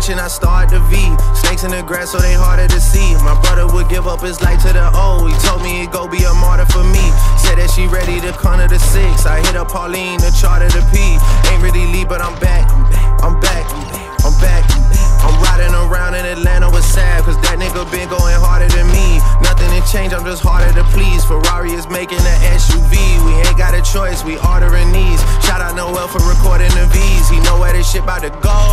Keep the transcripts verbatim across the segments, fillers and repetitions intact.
H and I start the V. Snakes in the grass so they harder to see. My brother would give up his life to the O. He told me he'd go be a martyr for me. Said that she ready to corner the six. I hit up Pauline to charter the P. Ain't really leave, but I'm back. I'm back. I'm back. I'm riding around in Atlanta with Sav, cause that nigga been going harder than me. Nothing to change, I'm just harder to please. Ferrari is making an S U V. We ain't got a choice, we ordering these. Shout out Noel for recording the V's. He know where this shit about to go,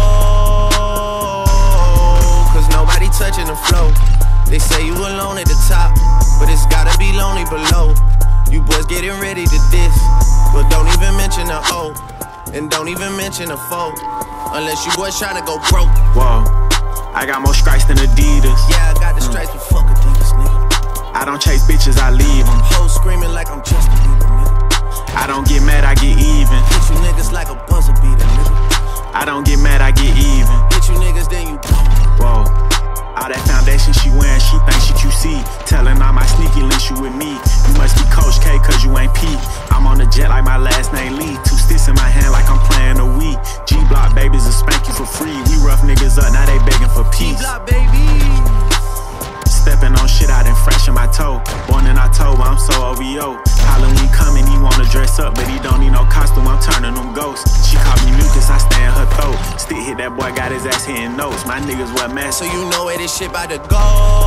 cause nobody touching the flow. They say you alone at the top, but it's gotta be lonely below. You boys getting ready to diss, but don't even mention the O, and don't even mention the foe, unless you boys tryna go broke. Whoa, I got more stripes than Adidas. Yeah, I got the stripes, but fuck Adidas, nigga. I don't chase bitches, I leave them. Hoes screaming like I'm Justin Bieber, nigga. I don't get mad, I get even. Hit you niggas like a buzzer beater, nigga. I don't get mad, I get even. Hit you niggas, then you don't. Whoa, all that foundation she wearing, she thinks she Q C. Telling all my sneaky links you with me. You must be Coach K, cause you ain't Pete. I'm on the jet like my last name Lee. Two sticks in my hand like I'm playing a Wii. G-Block babies will spank you for free. We rough niggas up, now they begging for peace. G-Block baby. Stepping on shit, I done freshen my toe. Born in October, I'm so O V O. Halloween coming, he wanna dress up, but he don't need no costume, I'm turning them ghosts. She called me mucus, I stay in her throat. Stick hit that boy, got his ass hitting notes. My niggas wear masks, so you know where this shit about to go,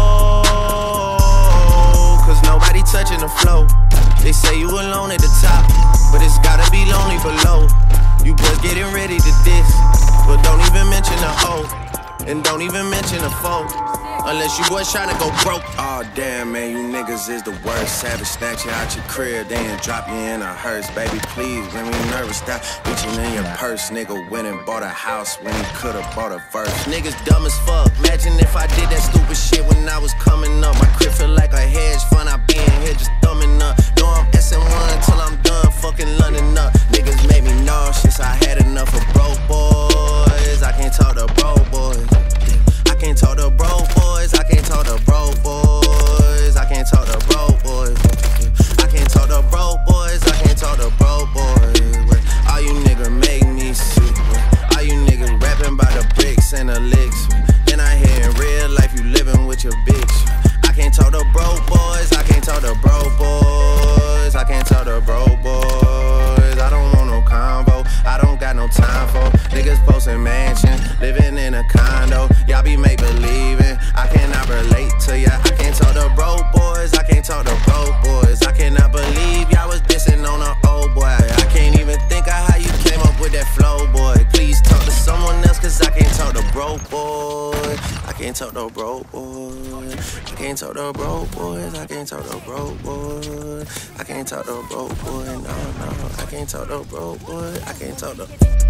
cause nobody touching the flow. They say you alone at the top, but it's gotta be lonely below. You boys getting ready to diss, but don't even mention the O, and don't even mention the foe, unless you boys tryna go broke. Aw, oh, damn, man, you niggas is the worst. Savage snatch you out your crib, then drop you in a hearse. Baby, please, when we nervous, stop reaching in your purse. Nigga went and bought a house when he could've bought a verse. Niggas dumb as fuck. Imagine if I did that stupid shit when I was coming up. My crib feel like a hedge fund. I be in here just thumbing up. No, I'm S and one till I'm done fucking London up. Niggas made me nauseous. I had enough of broke boys. I can't talk to broke boys. I can't talk to broke boys. I can't talk to broke boys. I can't talk to broke boys. I can't talk to broke boys. I can't talk to broke boys. All you niggas make me sick. All you niggas rapping by the bricks and the licks. Then I hear in real life you living with your bitch. I can't talk to broke boys. I can't talk to broke boys. I can't talk to broke boys. I don't want no convo. I don't got no time for niggas posting mansion, living in a condo. Y'all be make believing. I cannot relate to ya. I can't talk to broke boys. I can't talk to broke boys. I cannot believe y'all was dissing on an old boy. I can't even think of how you came up with that flow, boy. Please talk to someone else, cause I can't talk to broke boys. I can't talk to broke boys. I can't talk to broke boys. I can't talk to broke boys. I can't talk to broke boy. No, no. I can't talk to broke boy. I can't talk to